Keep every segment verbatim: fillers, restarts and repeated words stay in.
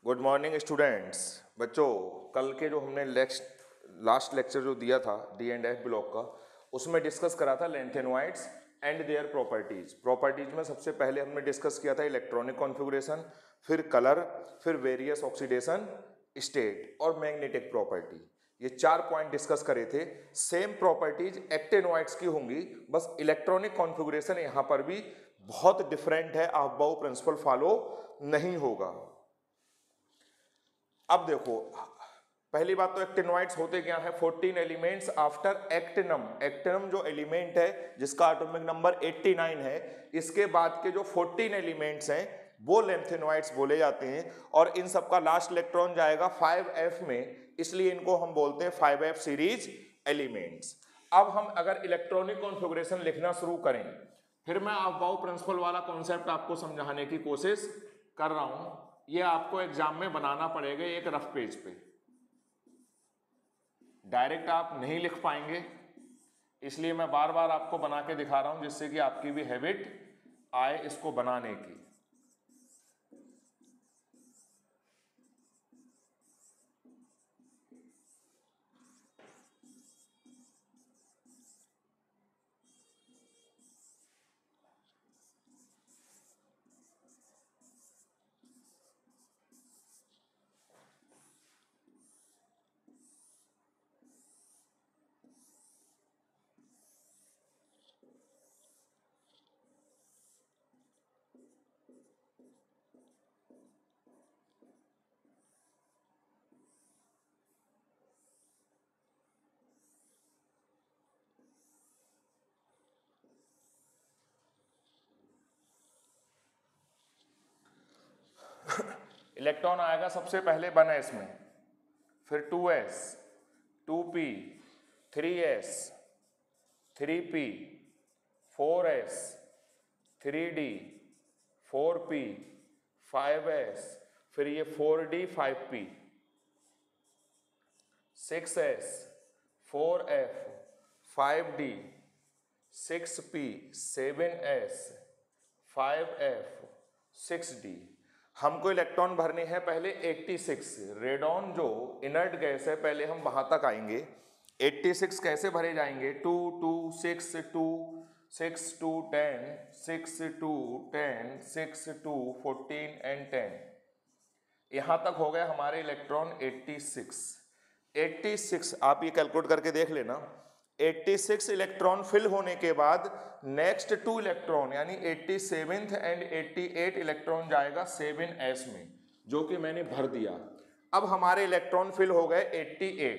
Good morning students. बच्चों, कल के जो हमने नेक्स्ट लास्ट लेक्चर जो दिया था डी एंड एफ ब्लॉक का, उसमें डिस्कस करा था lanthanoids and their properties. Properties में सबसे पहले हमने डिस्कस किया था इलेक्ट्रॉनिक कॉन्फ़िगरेशन, फिर कलर, फिर वेरियस ऑक्सीडेशन स्टेट और मैग्नेटिक प्रॉपर्टी। ये चार पॉइंट डिस्कस करे थे। सेम प्रॉपर्टीज एक्टेनॉइड्स की होंगी, बस इलेक्ट्रॉनिक कॉन्फ़िगरेशन यहाँ पर भी बहुत डिफरेंट है, अबव प्रिंसिपल फॉलो नहीं होगा। अब देखो, पहली बात तो एक्टिनॉइड्स होते क्या है? Fourteen elements after actinium. Actinium जो एलिमेंट है जिसका एटॉमिक नंबर नवासी है, इसके बाद के जो फोर्टीन एलिमेंट्स हैं वो लेंथेनॉइड्स बोले जाते हैं। और इन सब का लास्ट इलेक्ट्रॉन जाएगा फाइव एफ में, इसलिए इनको हम बोलते हैं फाइव एफ सीरीज एलिमेंट्स। अब हम अगर इलेक्ट्रॉनिक कॉन्फ़िगरेशन लिखना शुरू करें, फिर मैं अबव प्रिंसिपल वाला कॉन्सेप्ट आपको समझाने की कोशिश कर रहा हूं। ये आपको एग्जाम में बनाना पड़ेगा एक रफ पेज पे, डायरेक्ट आप नहीं लिख पाएंगे, इसलिए मैं बार बार आपको बना के दिखा रहा हूं जिससे कि आपकी भी हैबिट आए इसको बनाने की। इलेक्ट्रॉन आएगा सबसे पहले वन एस में, फिर two S, two P, three S, three P, four S, three D, four P, five S, फिर ये four D, five P, six S, four F, five D, six P, seven S, five F, six D. हमको electron भरने हैं पहले छियासी। Radon जो inert gas है, पहले हम वहां तक आएंगे। छियासी कैसे भरे जाएंगे? Two two six two six two ten, six two ten, six two fourteen and ten. यहां तक हो गए हमारे इलेक्ट्रॉन छियासी। छियासी आप ये कैलकुलेट करके देख लेना। छियासी इलेक्ट्रॉन फिल होने के बाद नेक्स्ट टू इलेक्ट्रॉन यानी सत्तासी एंड अट्ठासी इलेक्ट्रॉन जाएगा सेवन एस में, जो कि मैंने भर दिया। अब हमारे इलेक्ट्रॉन फिल हो गए अट्ठासी।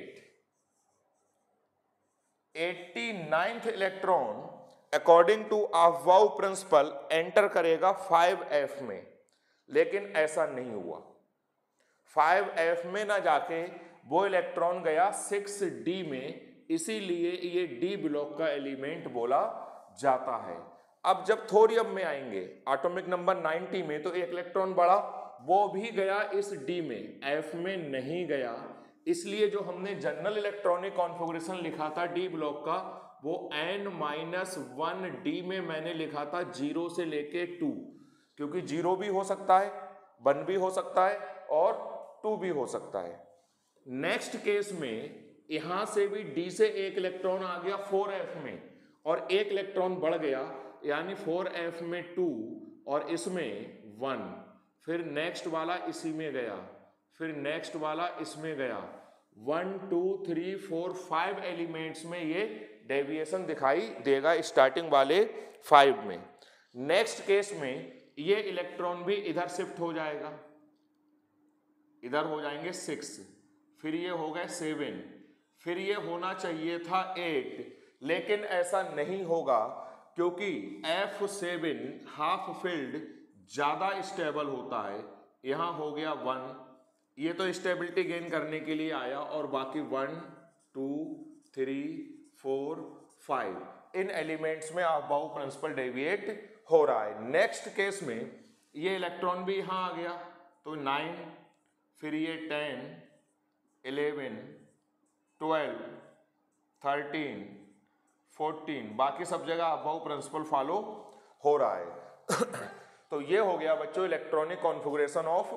Eighty-ninth electron according to aufbau principle enter करेगा फाइव एफ में, लेकिन ऐसा नहीं हुआ। फाइव एफ में ना जाके वो इलेक्ट्रॉन गया सिक्स डी में, इसीलिए ये डी ब्लॉक का एलिमेंट बोला जाता है। अब जब थोरियम में आएंगे एटॉमिक नंबर नाइन्टी में, तो एक इलेक्ट्रॉन बढ़ा, वो भी गया इस डी में, एफ में नहीं गया। इसलिए जो हमने जनरल इलेक्ट्रॉनिक कॉन्फ़िगरेशन लिखा था डी ब्लॉक का, वो एन माइनस वन डी में मैंने लिखा था जीरो से लेके टू, क्योंकि जीरो भी हो सकता है, वन भी हो सकता है और टू भी हो सकता है। नेक्स्ट केस में यहां से भी डी से एक इलेक्ट्रॉन आ गया फोर एफ में, और एक इलेक्ट्रॉन बढ़ गया, यानी फोर एफ में टू और इसमें वन। फिर नेक्स्ट वाला इसी में गया, फिर नेक्स्ट वाला इसमें गया। One two three four five elements में ये डेविएशन दिखाई देगा स्टार्टिंग वाले फाइव में। नेक्स्ट केस में ये इलेक्ट्रॉन भी इधर शिफ्ट हो जाएगा, इधर हो जाएंगे सिक्स, फिर ये हो गए सेवन, फिर ये होना चाहिए था एट, लेकिन ऐसा नहीं होगा क्योंकि एफ सेवन हाफ फील्ड ज्यादा स्टेबल होता है। यहां हो गया वन, ये तो स्टेबिलिटी गेन करने के लिए आया, और बाकी one two three four five इन एलिमेंट्स में अबव प्रिंसिपल डेविएट हो रहा है। नेक्स्ट केस में ये इलेक्ट्रॉन भी यहां आ गया, तो नाइन, फिर ये ten, eleven, twelve, thirteen, fourteen, बाकी सब जगह अबव प्रिंसिपल फॉलो हो रहा है। तो ये हो गया बच्चों इलेक्ट्रॉनिक कॉन्फ़िगरेशन ऑफ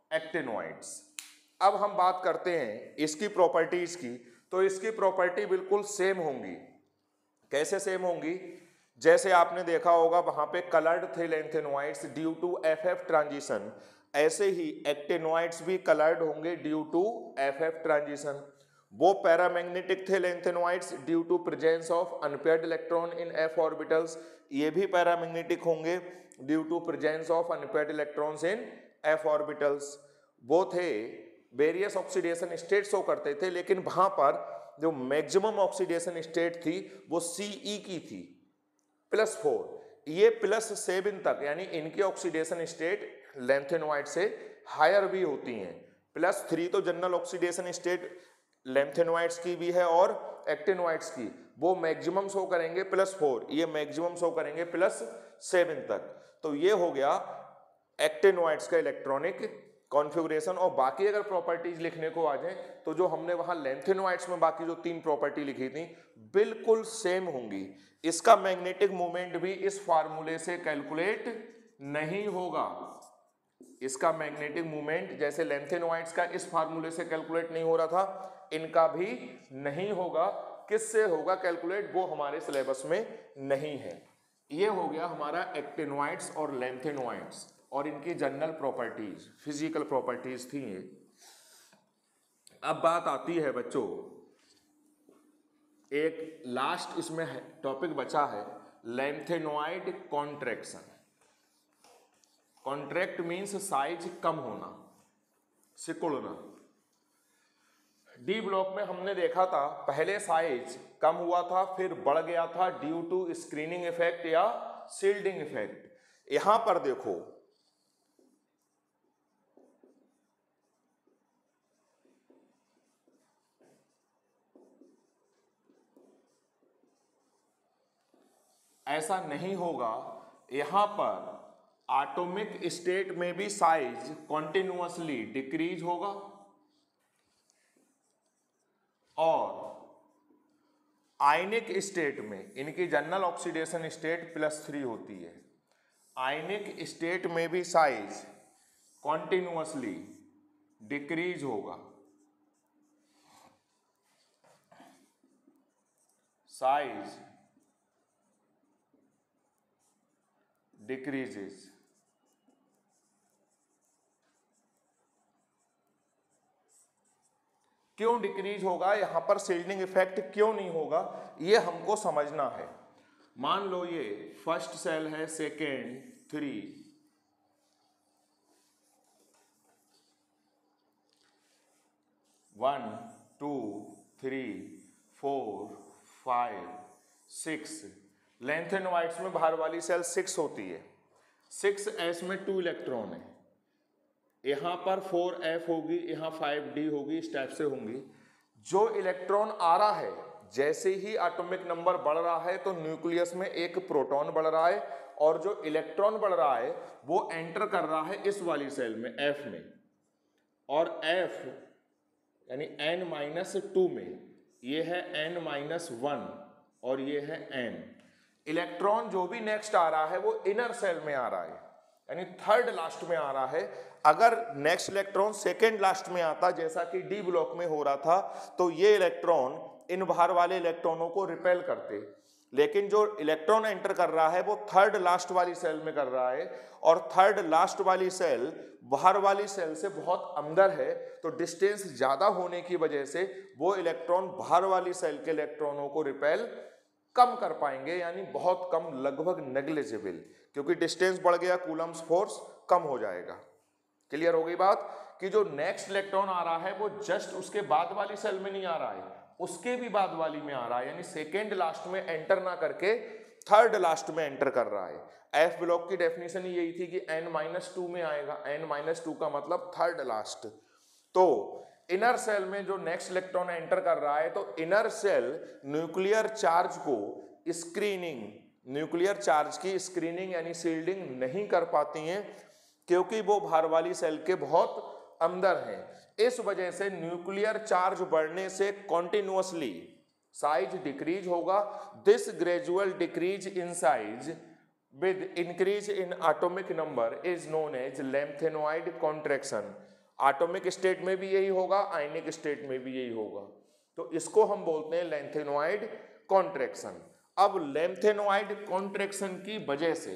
एक्टिनोइड्स। अब हम बात करते हैं इसकी प्रॉपर्टीज की, तो इसकी प्रॉपर्टी बिल्कुल सेम होंगी। कैसे सेम होंगी? जैसे आपने देखा होगा वहां पे कलर्ड थे lanthanoids due to F F transition, ऐसे ही एक्टिनोइड्स भी कलर्ड होंगे due to F F transition. वो पैरामैग्नेटिक थे lanthanoids due to presence of unpaired electron in F orbitals, ये भी पैरामैग्नेटिक होंगे due to presence of unpaired electrons in F orbitals. वो थे वेरियस ऑक्सीडेशन स्टेट शो करते थे, लेकिन वहां पर जो मैक्सिमम ऑक्सीडेशन स्टेट थी वो सीई की थी प्लस फोर, ये प्लस सेवन तक, यानी इनकी ऑक्सीडेशन स्टेट लैंथेनोइड से हायर भी होती हैं। प्लस थ्री तो जनरल ऑक्सीडेशन स्टेट लैंथेनोइड्स की भी है और एक्टिनोइड्स की, वो मैक्सिमम शो करेंगे प्लस फोर, ये मैक्सिमम शो करेंगे प्लस सेवन तक। तो ये हो गया एक्टिनोइड्स का इलेक्ट्रॉनिक कॉन्फ़िगरेशन। और बाकी अगर प्रॉपर्टीज लिखने को आ जाए तो जो हमने वहां लैंथेनोइड्स में बाकी जो तीन प्रॉपर्टी लिखी थी बिल्कुल सेम होंगी। इसका मैग्नेटिक मोमेंट भी इस फार्मूले से कैलकुलेट नहीं होगा। इसका मैग्नेटिक मोमेंट जैसे लैंथेनोइड्स का इस फार्मूले से कैलकुलेट नहीं हो रहा था, इनका भी नहीं होगा। किससे होगा कैलकुलेट, वो हमारे सिलेबस में नहीं है। ये हो गया हमारा एक्टिनोइड्स और लैंथेनोइड्स और इनकी जनरल प्रॉपर्टीज, फिजिकल प्रॉपर्टीज थी ये। अब बात आती है बच्चों, एक लास्ट इसमें टॉपिक बचा है lanthanoid contraction. Contract means size कम होना, सिकुड़ना। डी ब्लॉक में हमने देखा था पहले साइज कम हुआ था फिर बढ़ गया था ड्यू टू स्क्रीनिंग इफेक्ट या शील्डिंग इफेक्ट। यहां पर देखो ऐसा नहीं होगा, यहां पर एटॉमिक स्टेट में भी साइज कॉन्टिन्यूअसली डिक्रीज होगा और आयनिक स्टेट में इनकी general oxidation state plus three होती है। आयनिक स्टेट में भी साइज कॉन्टिन्यूअसली डिक्रीज होगा, साइज डिक्रीजेस। क्यों डिक्रीज होगा, यहां पर शील्डिंग इफेक्ट क्यों नहीं होगा, ये हमको समझना है। मान लो ये फर्स्ट सेल है, second, three, one, two, three, four, five, six. Lanthanoids में बाहर वाली सेल सिक्स होती है। सिक्स एस में टू इलेक्ट्रॉन है, यहां पर फोर एफ होगी, यहां फाइव डी होगी, इस टाइप से होंगी। जो इलेक्ट्रॉन आ रहा है, जैसे ही एटॉमिक नंबर बढ़ रहा है तो न्यूक्लियस में एक प्रोटॉन बढ़ रहा है और जो इलेक्ट्रॉन बढ़ रहा है वो एंटर कर रहा है इस वाली सेल में एफ में, और एफ यानी एन माइनस टू में, ये है एन माइनस वन और ये है एन। इलेक्ट्रॉन जो भी नेक्स्ट आ रहा है वो इनर सेल में आ रहा है, यानी थर्ड लास्ट में आ रहा है। अगर नेक्स्ट इलेक्ट्रॉन सेकेंड लास्ट में आता जैसा कि डी ब्लॉक में हो रहा था तो ये इलेक्ट्रॉन इन बाहर वाले इलेक्ट्रॉनों को रिपेल करते, लेकिन जो इलेक्ट्रॉन एंटर कर रहा है वो थर्ड लास्ट वाली सेल में कर रहा है और थर्ड लास्ट वाली सेल बाहर वाली सेल से बहुत अंदर है, तो डिस्टेंस ज्यादा होने की वजह से वो इलेक्ट्रॉन बाहर वाली सेल के इलेक्ट्रॉनों को रिपेल कम कर पाएंगे, यानी बहुत कम, लगभग नेग्लिजिबल, क्योंकि डिस्टेंस बढ़ गया, कूलम्स फोर्स कम हो जाएगा। क्लियर हो गई बात कि जो नेक्स्ट इलेक्ट्रॉन आ रहा है वो जस्ट उसके बाद वाली सेल में नहीं आ रहा है, उसके भी बाद वाली में आ रहा है, यानी सेकेंड लास्ट में एंटर ना करके थर्ड लास्ट में एंटर कर रहा है। एफ ब्लॉक की डेफिनेशन यही थी कि एन माइनस टू में आएगा, एन माइनस टू का मतलब थर्ड लास्ट। तो इनर सेल में जो नेक्स्ट इलेक्ट्रॉन एंटर कर रहा है तो इनर सेल न्यूक्लियर चार्ज को स्क्रीनिंग, न्यूक्लियर चार्ज की स्क्रीनिंग यानी शील्डिंग नहीं कर पाती हैं, क्योंकि वो बाहर वाली सेल के बहुत अंदर हैं। इस वजह से न्यूक्लियर चार्ज बढ़ने से कॉन्टिन्यूअसली साइज डिक्रीज होगा। This gradual decrease in size with increase in atomic number is known as lanthanoid contraction. Atomic state में भी यही होगा, आयनिक स्टेट में भी यही होगा। तो इसको हम बोलते हैं लेंथेनॉइड कॉन्ट्रैक्शन। अब लेंथेनॉइड कॉन्ट्रैक्शन की वजह से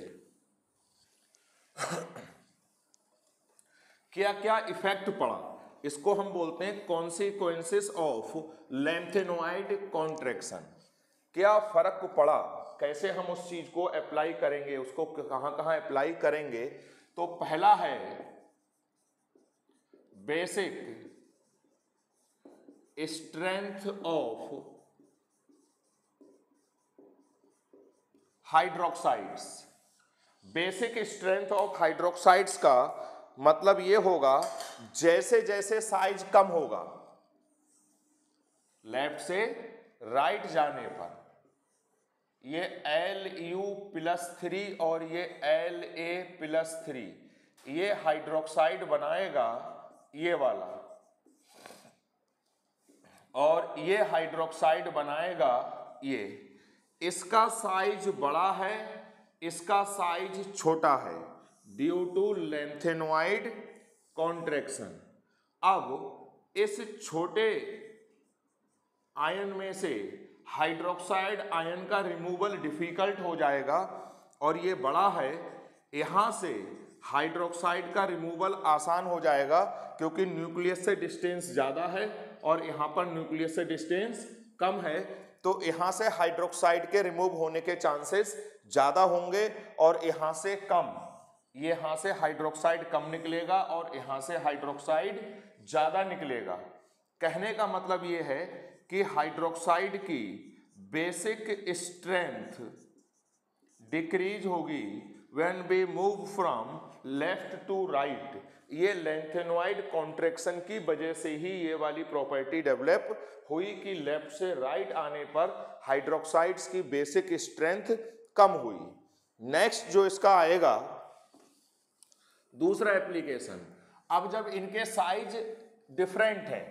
क्या क्या इफेक्ट पड़ा, इसको हम बोलते हैं कॉन्सिक्वेंसेस ऑफ लेंथेनॉइड कॉन्ट्रैक्शन। क्या फर्क पड़ा, कैसे हम उस चीज को अप्लाई करेंगे, उसको कहां कहां अप्लाई करेंगे। तो पहला है basic strength of hydroxides. Basic strength of hydroxides का मतलब ये होगा जैसे जैसे साइज कम होगा लेफ्ट से राइट जाने पर, ये एल यू प्लस थ्री और ये एल ए प्लस थ्री, ये हाइड्रोक्साइड बनाएगा ये वाला, और ये हाइड्रोक्साइड बनाएगा ये। इसका साइज बड़ा है, इसका साइज छोटा है ड्यू टू लेंथेनॉइड कॉन्ट्रैक्शन। अब इस छोटे आयन में से हाइड्रोक्साइड आयन का रिमूवल डिफिकल्ट हो जाएगा, और ये बड़ा है, यहां से हाइड्रोक्साइड का रिमूवल आसान हो जाएगा क्योंकि न्यूक्लियस से डिस्टेंस ज़्यादा है और यहाँ पर न्यूक्लियस से डिस्टेंस कम है। तो यहाँ से हाइड्रोक्साइड के रिमूव होने के चांसेस ज़्यादा होंगे और यहाँ से कम, ये यहाँ से हाइड्रोक्साइड कम निकलेगा और यहाँ से हाइड्रोक्साइड ज़्यादा निकलेगा। कहने का मतलब ये है कि हाइड्रोक्साइड की बेसिक स्ट्रेंथ डिक्रीज होगी when we move from left to right. ये लेंथेनॉइड कॉन्ट्रैक्शन की वजह से ही ये वाली प्रॉपर्टी डेवलप हुई कि लेफ्ट से राइट आने पर हाइड्रोक्साइड्स की बेसिक स्ट्रेंथ कम हुई। नेक्स्ट जो इसका आएगा दूसरा एप्लीकेशन, अब जब इनके साइज डिफरेंट हैं,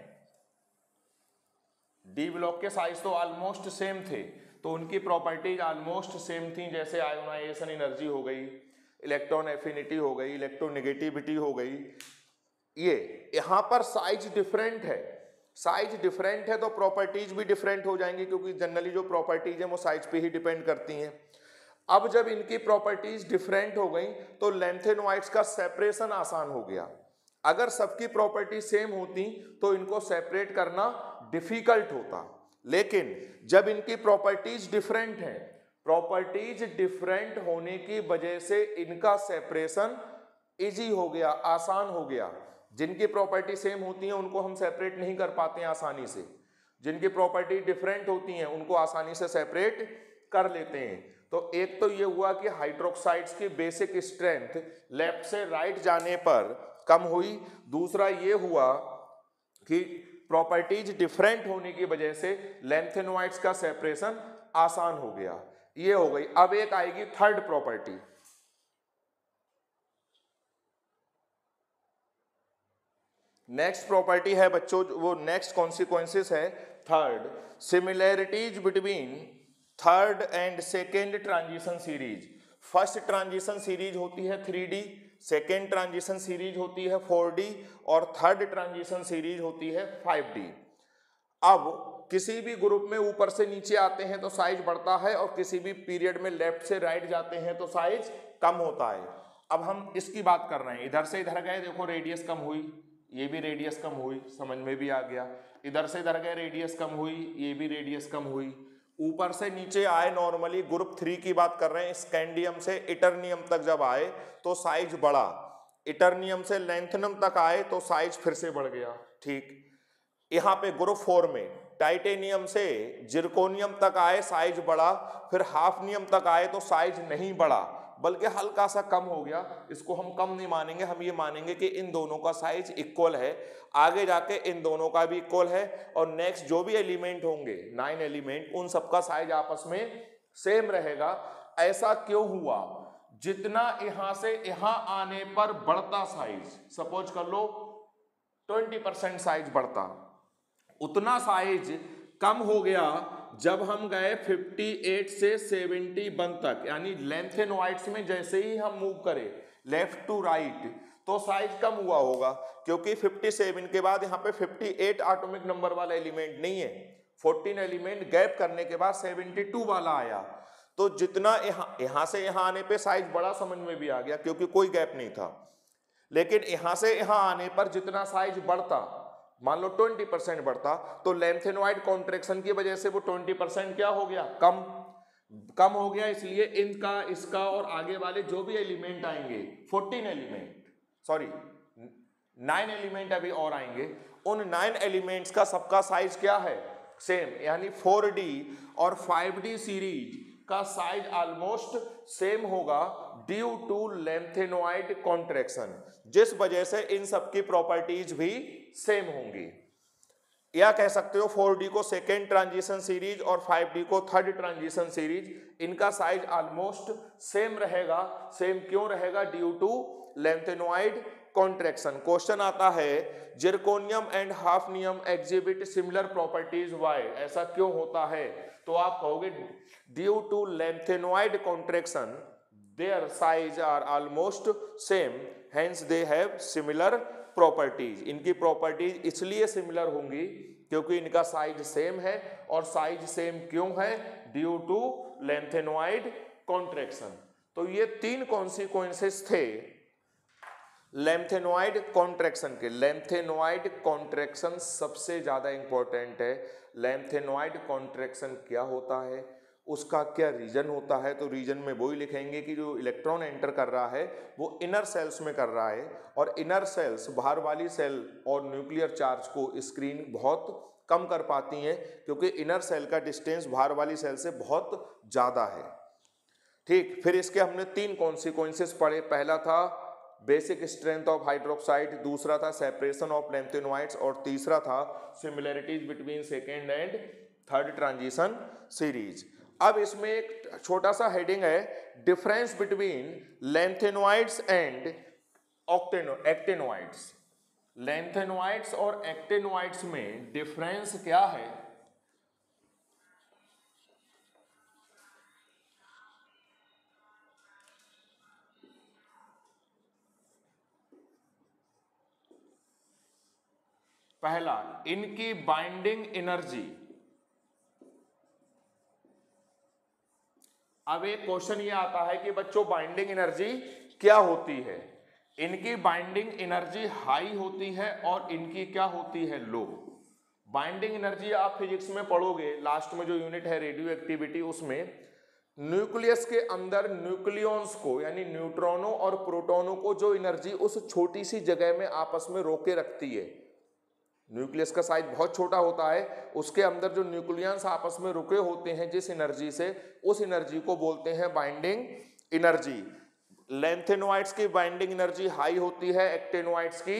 डी ब्लॉक के साइज तो ऑलमोस्ट सेम थे तो उनकी प्रॉपर्टीज ऑलमोस्ट सेम थी, जैसे आयोनाइजेशन एनर्जी हो गई, इलेक्ट्रॉन एफिनिटी हो गई, इलेक्ट्रोनेगेटिविटी हो गई। ये यहां पर साइज डिफरेंट है, साइज डिफरेंट है तो प्रॉपर्टीज भी डिफरेंट हो जाएंगी क्योंकि जनरली जो प्रॉपर्टीज है वो साइज पे ही डिपेंड करती हैं। अब जब इनकी प्रॉपर्टीज डिफरेंट हो गई तो लेंथेनॉइड्स का सेपरेशन आसान हो गया। अगर सबकी प्रॉपर्टी सेम होती तो इनको सेपरेट करना डिफिकल्ट होता, लेकिन जब इनकी प्रॉपर्टीज डिफरेंट हैं, प्रॉपर्टीज डिफरेंट होने की वजह से इनका सेपरेशन इजी हो गया, आसान हो गया। जिनकी प्रॉपर्टी सेम होती है उनको हम सेपरेट नहीं कर पाते हैं आसानी से, जिनकी प्रॉपर्टी डिफरेंट होती हैं उनको आसानी से सेपरेट कर लेते हैं। तो एक तो ये हुआ कि हाइड्रोक्साइड्स की बेसिक स्ट्रेंथ लेफ्ट से राइट जाने पर कम हुई, दूसरा ये हुआ कि प्रॉपर्टीज डिफरेंट होने की वजह से लेंथेनॉइड्स का सेपरेशन आसान हो गया। ये हो गई। अब एक आएगी थर्ड प्रॉपर्टी, नेक्स्ट प्रॉपर्टी है बच्चों, वो नेक्स्ट कॉन्सिक्वेंसेस है third, similarities between third and second transition series. First transition series होती है three D, second transition series होती है फोर डी और थर्ड ट्रांजिशन सीरीज होती है फाइव डी। अब किसी भी ग्रुप में ऊपर से नीचे आते हैं तो साइज बढ़ता है और किसी भी पीरियड में लेफ्ट से राइट जाते हैं तो साइज कम होता है। अब हम इसकी बात कर रहे हैं, इधर से इधर गए देखो रेडियस कम हुई, ये भी रेडियस कम हुई, समझ में भी आ गया। इधर से इधर गए रेडियस कम हुई, ये भी रेडियस कम हुई। ऊपर से नीचे आए, नॉर्मली ग्रुप थ्री की बात कर रहे हैं, स्कैंडियम से इटरनियम तक जब आए तो साइज बढ़ा, इटरनियम से लेंथनम तक आए तो साइज फिर से बढ़ गया। ठीक, यहाँ पे ग्रुप फोर में टाइटेनियम से जिरकोनियम तक आए, साइज बढ़ा, फिर हाफनियम तक आए तो साइज नहीं बढ़ा बल्कि हल्का सा कम हो गया। इसको हम कम नहीं मानेंगे, हम ये मानेंगे कि इन दोनों का साइज इक्वल है, आगे जाके इन दोनों का भी इक्वल है और नेक्स्ट जो भी एलिमेंट होंगे नाइन एलिमेंट, उन सबका साइज आपस में सेम रहेगा। ऐसा क्यों हुआ? जितना यहां से यहां आने पर बढ़ता साइज, सपोज कर लो ट्वेंटी परसेंट साइज बढ़ता, उतना साइज कम हो गया जब हम गए अट्ठावन से इकहत्तर तक, यानी लेंथेनॉइड्स में जैसे ही हम मूव करें लेफ्ट टू राइट तो साइज कम हुआ होगा, क्योंकि सत्तावन के बाद यहाँ पे अट्ठावन एटॉमिक नंबर वाला एलिमेंट नहीं है, चौदह एलिमेंट गैप करने के बाद बहत्तर वाला आया। तो जितना यहाँ यहाँ से यहाँ आने पे साइज बड़ा समझ में भी आ गया क्योंकि कोई गैप नहीं था, लेकिन यहाँ से यहाँ आने पर जितना साइज बढ़ता, मान लो बीस परसेंट बढ़ता, तो लेंथेनॉइड कॉन्ट्रैक्शन की वजह से वो बीस परसेंट क्या हो गया, कम कम हो गया। इसलिए इनका, इसका और आगे वाले जो भी एलिमेंट आएंगे, चौदह एलिमेंट, सॉरी नाइन एलिमेंट अभी और आएंगे, उन नाइन एलिमेंट्स का सबका साइज क्या है, सेम। यानी फोर डी और फाइव डी सीरीज का साइज ऑलमोस्ट सेम होगा ड्यू टू लेंथेनॉइड कॉन्ट्रैक्शन, जिस वजह से इन सबकी प्रॉपर्टीज भी सेम होंगी। या कह सकते हो फोर डी को सेकेंड ट्रांजिशन सीरीज और फाइव डी को थर्ड ट्रांजिशन सीरीज, इनका साइज ऑलमोस्ट सेम रहेगा। सेम क्यों रहेगा, due to lanthanoid contraction. Question आता है zirconium and hafnium exhibit similar properties why, ऐसा क्यों होता है? तो आप कहोगे due to lanthanoid contraction their size are almost same, hence they have similar properties. इनकी प्रॉपर्टीज इसलिए सिमिलर होंगी क्योंकि इनका साइज सेम है, और साइज सेम क्यों है, ड्यू टू लेंथेनॉइड कॉन्ट्रैक्शन। तो ये तीन कॉन्सिक्वेंसेस थे लेंथेनॉइड कॉन्ट्रैक्शन के। लेंथेनॉइड कॉन्ट्रैक्शन सबसे ज्यादा इंपॉर्टेंट है। लेंथेनॉइड कॉन्ट्रैक्शन क्या होता है, उसका क्या रीजन होता है? तो रीजन में वही लिखेंगे कि जो इलेक्ट्रॉन एंटर कर रहा है वो इनर सेल्स में कर रहा है, और इनर सेल्स बाहर वाली सेल और न्यूक्लियर चार्ज को स्क्रीन बहुत कम कर पाती हैं, क्योंकि इनर सेल का डिस्टेंस बाहर वाली सेल से बहुत ज्यादा है। ठीक, फिर इसके हमने तीन कॉन्सिक्वेंसेस पढ़े। पहला था बेसिक स्ट्रेंथ ऑफ हाइड्रोक्साइड, दूसरा था सेपरेशन ऑफ लेंथेनॉइड्स, और तीसरा था similarities between second and third transition series. अब इसमें एक छोटा सा हेडिंग है, difference between lanthanoids and actinoids. Lanthanoids और एक्टेनॉइड्स में डिफरेंस क्या है? पहला, इनकी बाइंडिंग एनर्जी। अब एक क्वेश्चन ये आता है कि बच्चों बाइंडिंग एनर्जी क्या होती है? इनकी बाइंडिंग एनर्जी हाई होती है और इनकी क्या होती है, लो। बाइंडिंग एनर्जी आप फिजिक्स में पढ़ोगे, लास्ट में जो यूनिट है रेडियो एक्टिविटी, उसमें न्यूक्लियस के अंदर न्यूक्लियॉन्स को, यानी न्यूट्रॉनों और प्रोटॉनों को जो एनर्जी उस छोटी सी जगह में आपस में रोके रखती है। न्यूक्लियस का साइज बहुत छोटा होता है, उसके अंदर जो न्यूक्लियंस आपस में रुके होते हैं जिस एनर्जी से, उस एनर्जी को बोलते हैं बाइंडिंग एनर्जी। लेंथेनॉइड्स की बाइंडिंग एनर्जी हाई होती है, एक्टेनॉइड्स की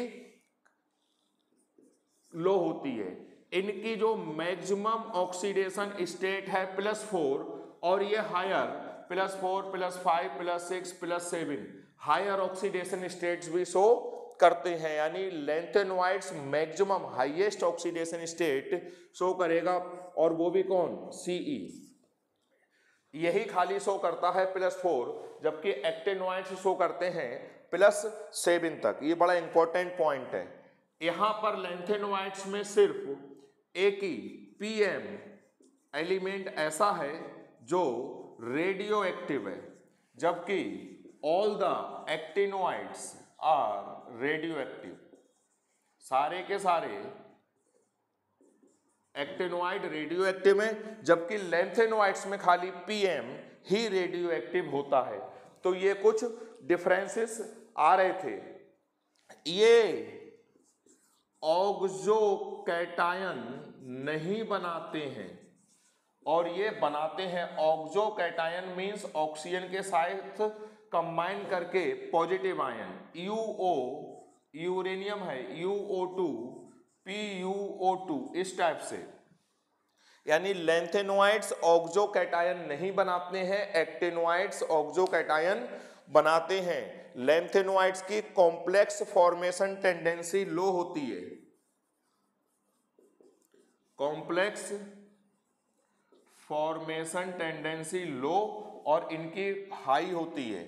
लो होती है। इनकी जो मैक्सिमम ऑक्सीडेशन स्टेट है प्लस फोर, और ये higher plus four plus five plus six plus seven, higher oxidation states भी शो करते हैं। यानी lanthanoids maximum highest oxidation state show करेगा, और वो भी कौन, सीई। यही खाली शो करता है प्लस फोर, जबकि एक्टेनॉइड्स शो करते हैं प्लस सेवन तक। ये बड़ा इंपॉर्टेंट पॉइंट है। यहां पर लेंथेनॉइड्स में सिर्फ एक ही पीएम एलिमेंट ऐसा है जो रेडियो एक्टिव है, जबकि all the actinoids are radioactive. सारे के सारे एक्टेनॉइड रेडियो एक्टिव है, जबकि लेंथेनॉइड्स में खाली पीएम ही रेडियो एक्टिव होता है। तो ये कुछ डिफरेंसेस आ रहे थे। ये ऑक्सो कैटायन नहीं बनाते हैं, और ये बनाते हैं ऑक्सो कैटायन मींस ऑक्सीजन के साथ कंबाइन करके पॉजिटिव आयन। यूओ यूरेनियम है, U O two, P U O two, इस टाइप से। यानी लेंथेनॉइड्स ऑक्सो कैटायन नहीं बनाते हैं, एक्टेनॉइड्स ऑक्सो कैटायन बनाते हैं। लेंथेनॉइड्स की कॉम्प्लेक्स फॉर्मेशन टेंडेंसी लो होती है, कॉम्प्लेक्स फॉर्मेशन टेंडेंसी लो, और इनकी हाई होती है।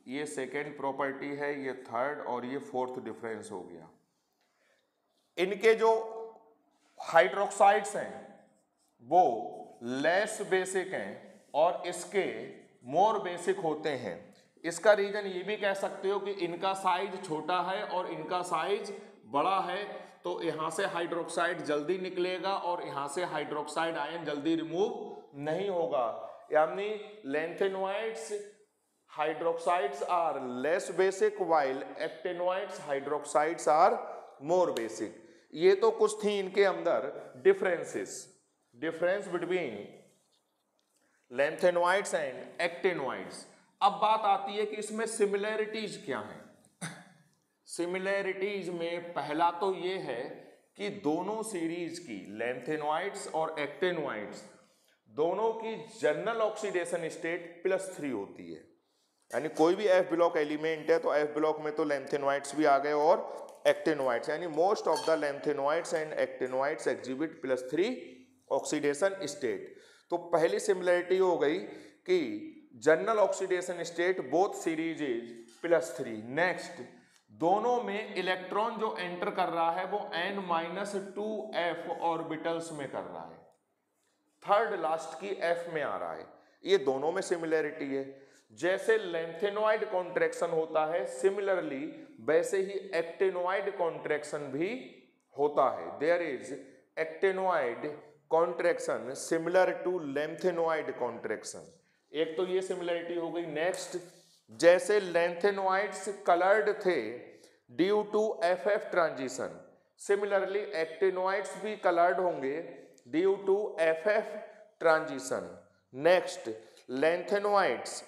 ये सेकेंड प्रॉपर्टी है, ये थर्ड, और ये फोर्थ डिफरेंस हो गया। इनके जो हाइड्रोक्साइड्स हैं वो लेस बेसिक हैं और इसके मोर बेसिक होते हैं। इसका रीजन ये भी कह सकते हो कि इनका साइज छोटा है और इनका साइज बड़ा है, तो यहाँ से हाइड्रोक्साइड जल्दी निकलेगा और यहाँ से हाइड्रोक्साइड आयन जल्दी रिमूव नहीं होगा। यानी lanthanoids hydroxides are less basic while actinoids hydroxides are more basic. ये तो कुछ थी इनके अंदर differences, difference between lanthanoids and actinoids. अब बात आती है कि इसमें सिमिलैरिटीज क्या हैं। सिमिलैरिटीज में पहला तो ये है कि दोनों सीरीज की लैंथेनोइड्स और एक्टिनोइड्स दोनों की general oxidation state plus three होती है। यानी कोई भी एफ ब्लॉक एलिमेंट है तो एफ ब्लॉक में तो लैंथेनोइड्स भी आ गए और एक्टिनोइड्स, यानी most of the lanthanoids and actinoids exhibit plus three oxidation state. तो पहली सिमिलरिटी हो गई कि general oxidation state both series is plus three. Next, दोनों में इलेक्ट्रॉन जो एंटर कर रहा है वो N minus two F orbitals में कर रहा है, थर्ड लास्ट की एफ में आ रहा है। ये दोनों में सिमिलरिटी है। जैसे लैंथेनोइड कॉन्ट्रैक्शन होता है सिमिलरली वैसे ही एक्टिनोइड कॉन्ट्रैक्शन भी होता है। There is actinoid contraction similar to lanthanoid contraction. एक तो ये सिमिलरिटी हो गई। नेक्स्ट, जैसे लैंथेनोइड्स कलर्ड थे due to F F transition, similarly actinoids भी कलर्ड होंगे due to F F transition. Next, lanthanoids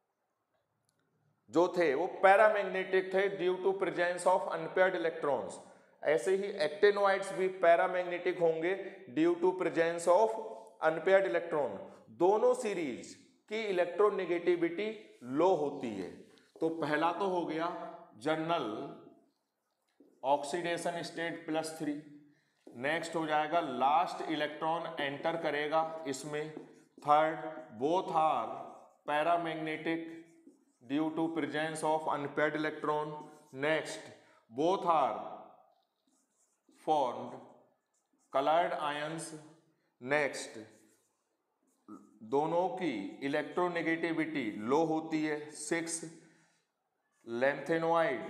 जो थे वो पैरामैग्नेटिक थे due to presence of unpaired electrons, ऐसे ही एक्टिनोइड्स भी पैरामैग्नेटिक होंगे due to presence of unpaired electron. दोनों सीरीज की इलेक्ट्रोनेगेटिविटी लो होती है। तो पहला तो हो गया general oxidation state plus three. Next हो जाएगा लास्ट इलेक्ट्रॉन एंटर करेगा इसमें। Third, both are paramagnetic due to presence of unpaired electron. Next, both are formed coloured ions. Next, दोनों की इलेक्ट्रोनेगेटिविटी लो होती है। सिक्स, लैंथेनोइड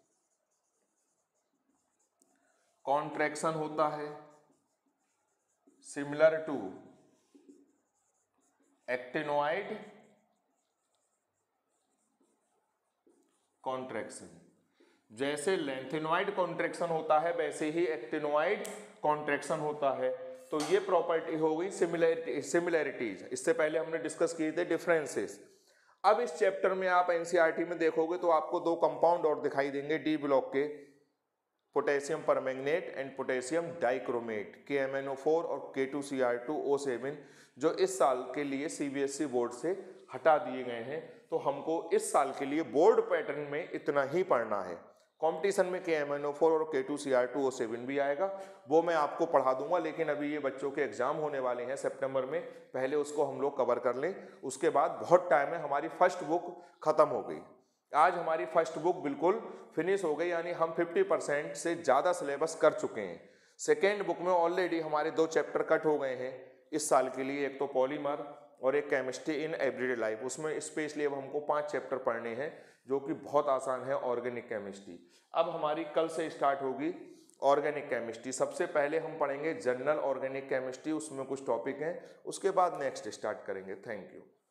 कॉन्ट्रैक्शन होता है सिमिलर टू एक्टिनोइड कॉन्ट्रैक्शन। जैसे लैंथेनोइड कॉन्ट्रैक्शन होता है वैसे ही एक्टिनोइड कॉन्ट्रैक्शन होता है। तो ये प्रॉपर्टी हो गई सिमिलरिटी सिमिलरिटीज। इससे पहले हमने डिस्कस किए थे डिफरेंसेस। अब इस चैप्टर में आप एनसीईआरटी में देखोगे तो आपको दो कंपाउंड और दिखाई देंगे डी ब्लॉक के, potassium permanganate and potassium dichromate, K M N O four और K two C R two O seven, जो इस साल के लिए सीबीएसई बोर्ड से हटा दिए गए हैं। तो हमको इस साल के लिए बोर्ड पैटर्न में इतना ही पढ़ना है। कंपटीशन में के एम एन ओ फोर और K two C R two O seven भी आएगा, वो मैं आपको पढ़ा दूंगा। लेकिन अभी ये बच्चों के एग्जाम होने वाले हैं सितंबर में, पहले उसको हम लोग कवर कर लें। उसके बाद बहुत टाइम है, हमारी फर्स्ट बुक खत्म हो गई। आज हमारी फर्स्ट बुक बिल्कुल फिनिश हो गई, यानी हम फिफ्टी परसेंट से ज़्यादा सिलेबस कर चुके हैं। सेकेंड बुक में ऑलरेडी हमारे दो चैप्टर कट हो गए हैं इस साल के लिए, एक तो पॉलीमर और एक केमिस्ट्री इन एवरीडे लाइफ। उसमें स्पेशली अब हमको पांच चैप्टर पढ़ने हैं जो कि बहुत आसान है। ऑर्गेनिक केमिस्ट्री अब हमारी कल से स्टार्ट होगी। ऑर्गेनिक केमिस्ट्री सबसे पहले हम पढ़ेंगे जनरल ऑर्गेनिक केमिस्ट्री, उसमें कुछ टॉपिक हैं, उसके बाद नेक्स्ट स्टार्ट करेंगे। Thank you.